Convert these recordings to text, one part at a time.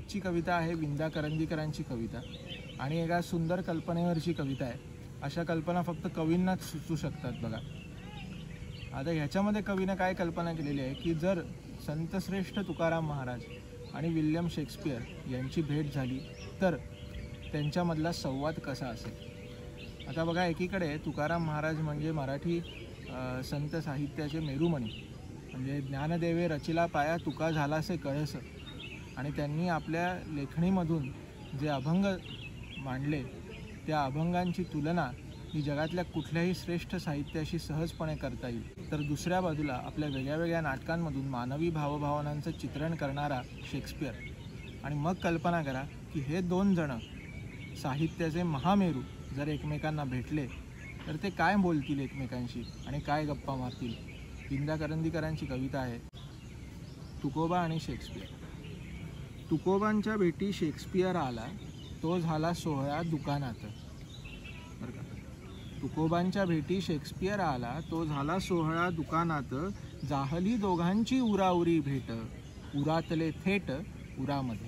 आजची कविता आहे विंदा करंदीकरांची कविता आणि एका सुंदर कल्पनेवरची कविता आहे। अशा कल्पना फक्त कवींनाच सुचू शकतात बघा। आता ह्याच्यामध्ये कवीने काय कल्पना केलेली आहे की जर संतश्रेष्ठ तुकाराम महाराज आणि विल्यम शेक्सपियर यांची भेट झाली तर त्यांच्यामधला संवाद कसा असेल। आता बघा, एकीकडे तुकाराम महाराज म्हणजे मराठी संत साहित्याचे मेरुमणी, म्हणजे ज्ञानदेवे रचिला पाया तुका झालासे कळस, आणि त्यांनी आपल्या लेखणीमधून जे अभंग मांडले त्या अभंगांची तुलना ही जगातल्या कुठल्याही श्रेष्ठ साहित्याशी सहजपणे करता येईल। तर दुसऱ्या बाजूला आपल्या वेगळ्या वेगळ्या नाटकांमधून मानवी भावभावनांचं चित्रण करणारा शेक्सपियर, आणि मग कल्पना करा की हे दोन जण साहित्याचे महामेरू जर एकमेकांना भेटले तर ते काय बोलतील एकमेकांशी आणि काय गप्पा मारतील। विंदा करंदीकरांची कविता आहे तुकोबा आणि शेक्सपियर। तुकोबांच्या भेटी शेक्सपियर आला, तो झाला सोहळा दुकानात। बरं का, तुकोबांच्या भेटी शेक्सपियर आला, तो झाला सोहळा दुकानात। जाहली दोघांची उराउरी भेट, उरातले थेट उरामध्ये।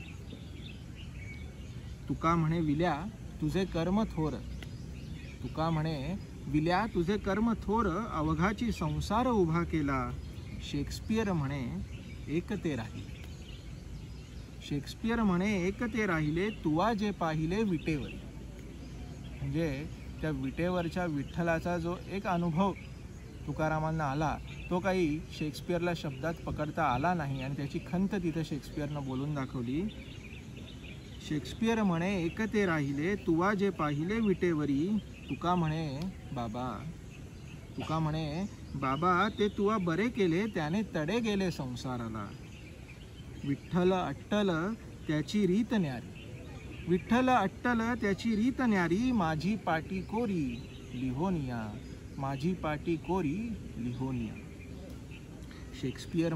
तुका म्हणे विल्या तुझे कर्म थोर, तुका म्हणे विल्या तुझे कर्म थोर, अवघाची संसार उभा केला। शेक्सपियर म्हणे एक ते राहिले, शेक्सपियर म्हणे एक ते राहिले, तुवा जे पाहिले विटेवर। म्हणजे त्या विटेवरच्या विठ्ठलाचा जो एक अनुभव तुकारामांना आला तो काही शेक्सपियरला शब्दात पकडता आला नाही, आणि त्याची खंत तिथे शेक्सपियरनं बोलून दाखवली। शेक्सपियर म्हणे एक ते राहिले, तुवा जे पाहिले विटेवरी। तुका म्हणे बाबा, तुका म्हणे बाबा, ते तुवा बरे केले त्याने तडे गेले संसाराला। विठ्ठल अट्टल त्याची रीत न्यारी, विठ्ठल अट्टल त्याची रीत न्यारी। माझी पाटी कोरी लिहोनिया, माझी पाटी कोरी लिहोनिया। शेक्सपियर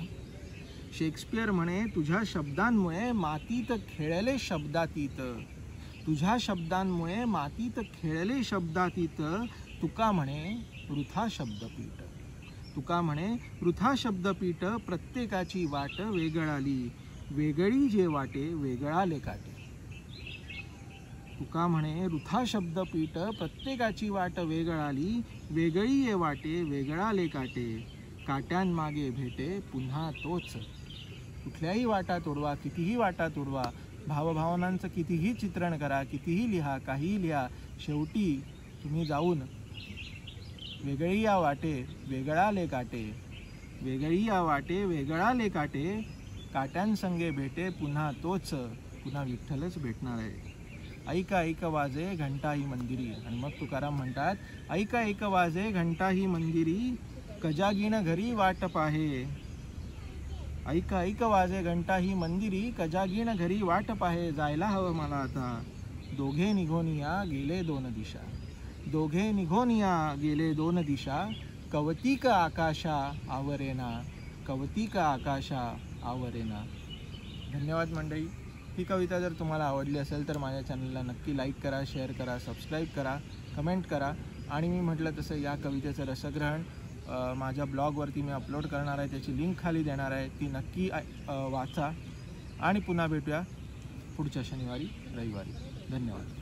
म्हणे तुझ्या शब्दांमुळे मातीत खेळले शब्दातीत, तुझ्या शब्दांमुळे मातीत खेळले शब्दातीत। तुका म्हणे वृथा शब्दपीठ, तुका म्हणे वृथा शब्दपीठ। प्रत्येकाची वाट वेगळाली, वेगळी जे वाटे वेगळाले काटे। तुका म्हणे वृथा शब्दपीठ, प्रत्येकाची वाट वेगळाली, वेगळी ये वाटे वेगळाले काटे। काट्यांमागे भेटे पुन्हा तोच, कुठल्याही वाटा तोडवा, कितीही वाटा तोडवा, भावभावनांचं कितीही चित्रण करा, कितीही लिहा, काहीही लिहा, शेवटी तुम्ही जाऊन वेगळी या वाटे वेगळाले काटे, वेगळी या वाटे वेगळाले काटे। काट्यांसंगे भेटे पुन्हा तोच, पुन्हा विठ्ठलच भेटणार आहे। ऐका ऐक वाजे घंटा ही मंदिरी, आणि मग तुकाराम म्हणतात ऐका ऐक वाजे घंटा ही मंदिरी, कजागीन घरी वाट पाहे। ऐका ऐक वाजे घंटा ही मंदिरी, कजागीन घरी वाट पाहे। जायला हवं मला आता, दोघे निघून या गेले दोन दिशा, दोघे निघून या गेले दोन दिशा। कवतिक आकाशा आवरेना, कवतिक आकाशा आवरेना। धन्यवाद मंडळी। ही कविता जर तुम्हाला आवडली असेल तर माझ्या चॅनलला नक्की लाईक करा, शेअर करा, सबस्क्राईब करा, कमेंट करा, आणि मी म्हटलं तसं या कवितेचं रसग्रहण माझ्या ब्लॉगवरती मी अपलोड करणार आहे, त्याची लिंक खाली देणार आहे, ती नक्की वाचा, आणि पुन्हा भेटूया पुढच्या शनिवारी रविवारी। धन्यवाद।